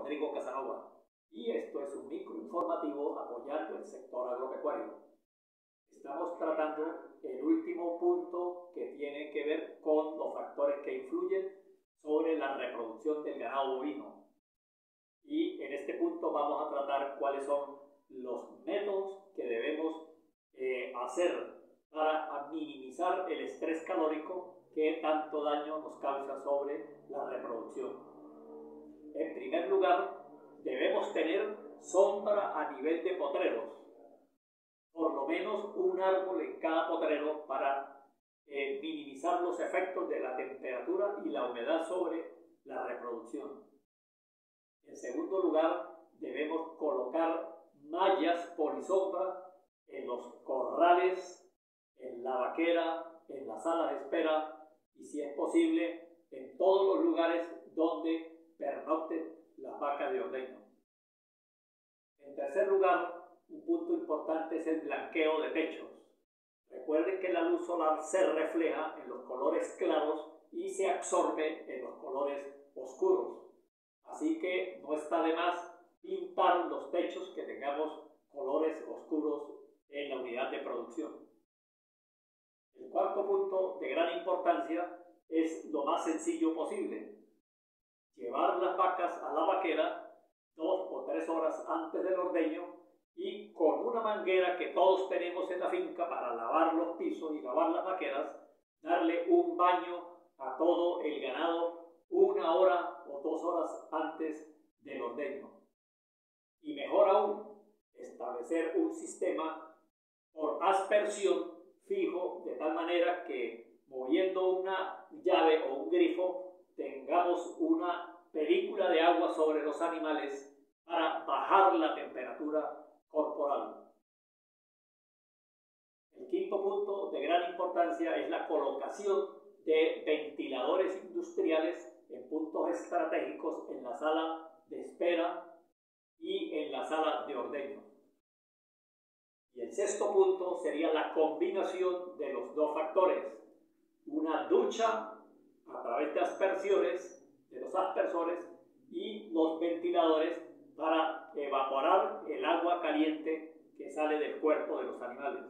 Rodrigo Casanova y esto es un microinformativo apoyando el sector agropecuario. Estamos tratando el último punto que tiene que ver con los factores que influyen sobre la reproducción del ganado bovino. Y en este punto vamos a tratar cuáles son los métodos que debemos hacer para minimizar el estrés calórico que tanto daño nos causa sobre la reproducción. En primer lugar, debemos tener sombra a nivel de potreros, por lo menos un árbol en cada potrero para minimizar los efectos de la temperatura y la humedad sobre la reproducción. En segundo lugar, debemos colocar mallas polisombra en los corrales, en la vaquera, en las salas de espera y, si es posible, en todos los lugares donde pernocten las vacas de ordeño. En tercer lugar, un punto importante es el blanqueo de techos. Recuerden que la luz solar se refleja en los colores claros y se absorbe en los colores oscuros. Así que no está de más pintar los techos que tengamos colores oscuros en la unidad de producción. El cuarto punto de gran importancia es lo más sencillo posible. Llevar las vacas a la vaquera 2 o 3 horas antes del ordeño y con una manguera que todos tenemos en la finca para lavar los pisos y lavar las vaqueras, darle un baño a todo el ganado 1 hora o 2 horas antes del ordeño. Y mejor aún, establecer un sistema por aspersión fijo, de tal manera que moviendo una llave o un grifo tengamos una película de agua sobre los animales para bajar la temperatura corporal. El quinto punto de gran importancia es la colocación de ventiladores industriales en puntos estratégicos en la sala de espera y en la sala de ordeño. Y el sexto punto sería la combinación de los dos factores. Una ducha a través de aspersiones, de los aspersores, y los ventiladores para evaporar el agua caliente que sale del cuerpo de los animales.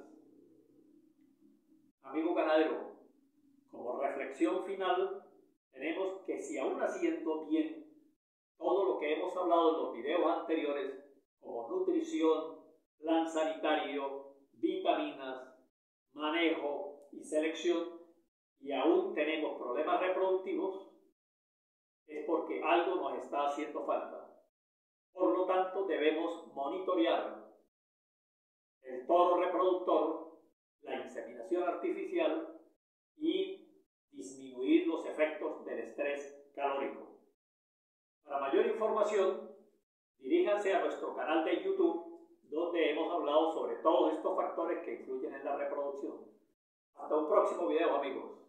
Amigo ganadero, como reflexión final, tenemos que, si aún haciendo bien todo lo que hemos hablado en los videos anteriores, como nutrición, plan sanitario, vitaminas, manejo y selección, y aún tenemos problemas reproductivos, es porque algo nos está haciendo falta. Por lo tanto, debemos monitorear el toro reproductor, la inseminación artificial y disminuir los efectos del estrés calórico. Para mayor información, diríjanse a nuestro canal de YouTube, donde hemos hablado sobre todos estos factores que influyen en la reproducción. Hasta un próximo video, amigos.